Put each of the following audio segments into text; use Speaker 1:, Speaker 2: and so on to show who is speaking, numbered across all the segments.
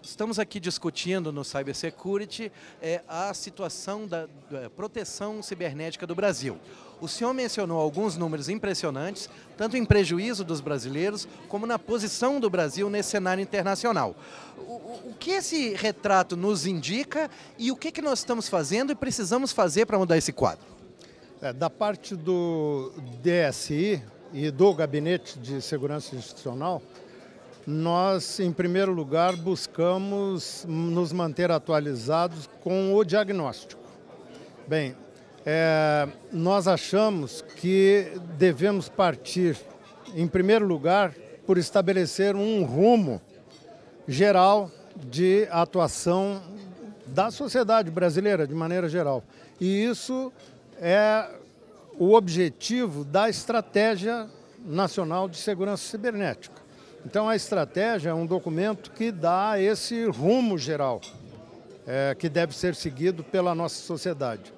Speaker 1: Estamos aqui discutindo no Cybersecurity a situação da proteção cibernética do Brasil. O senhor mencionou alguns números impressionantes, tanto em prejuízo dos brasileiros, como na posição do Brasil nesse cenário internacional. O que esse retrato nos indica e o que nós estamos fazendo e precisamos fazer para mudar esse quadro?
Speaker 2: Da parte do DSI e do Gabinete de Segurança Institucional, nós, em primeiro lugar, buscamos nos manter atualizados com o diagnóstico. Bem, nós achamos que devemos partir, em primeiro lugar, por estabelecer um rumo geral de atuação da sociedade brasileira, de maneira geral. E isso é o objetivo da Estratégia Nacional de Segurança Cibernética. Então, a estratégia é um documento que dá esse rumo geral, que deve ser seguido pela nossa sociedade.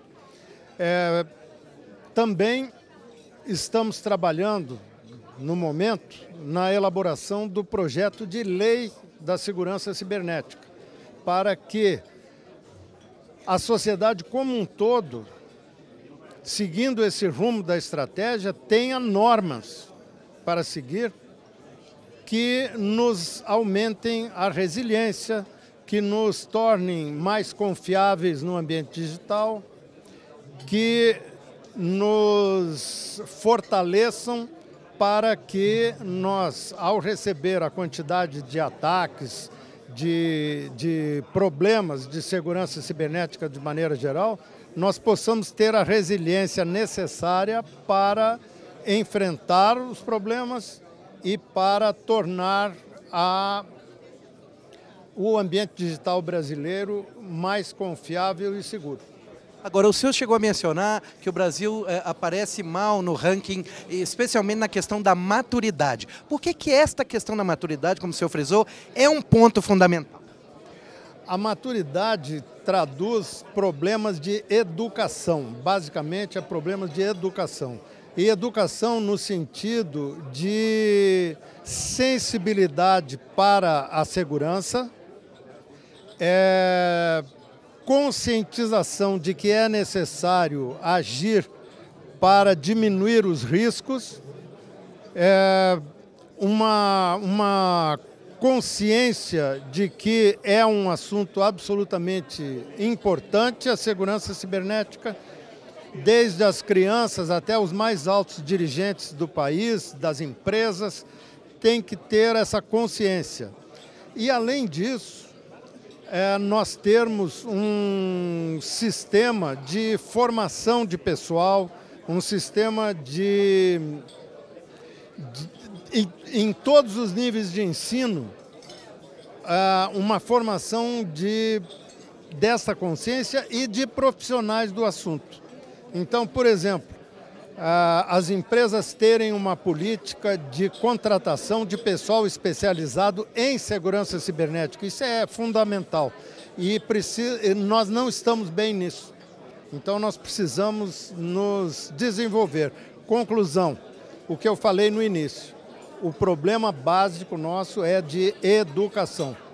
Speaker 2: Também estamos trabalhando, no momento, na elaboração do projeto de lei da segurança cibernética, para que a sociedade como um todo, seguindo esse rumo da estratégia, tenha normas para seguir que nos aumentem a resiliência, que nos tornem mais confiáveis no ambiente digital, que nos fortaleçam para que nós, ao receber a quantidade de ataques, de problemas de segurança cibernética de maneira geral, nós possamos ter a resiliência necessária para enfrentar os problemas e para tornar o ambiente digital brasileiro mais confiável e seguro.
Speaker 1: Agora, o senhor chegou a mencionar que o Brasil aparece mal no ranking, especialmente na questão da maturidade. Por que esta questão da maturidade, como o senhor frisou, é um ponto fundamental?
Speaker 2: A maturidade traduz problemas de educação, basicamente é problemas de educação. E educação no sentido de sensibilidade para a segurança, conscientização de que é necessário agir para diminuir os riscos, uma consciência de que é um assunto absolutamente importante a segurança cibernética, desde as crianças até os mais altos dirigentes do país, das empresas, tem que ter essa consciência. E, além disso, nós termos um sistema de formação de pessoal, um sistema em todos os níveis de ensino, uma formação dessa consciência e de profissionais do assunto. Então, por exemplo, as empresas terem uma política de contratação de pessoal especializado em segurança cibernética. Isso é fundamental e nós não estamos bem nisso. Então, nós precisamos nos desenvolver. Conclusão, o que eu falei no início, o problema básico nosso é de educação.